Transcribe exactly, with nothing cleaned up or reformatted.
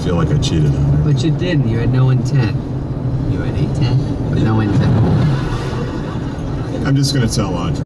feel like I cheated on her. But you didn't. You had no intent. You had intent, but no intent. I'm just going to tell Audrey.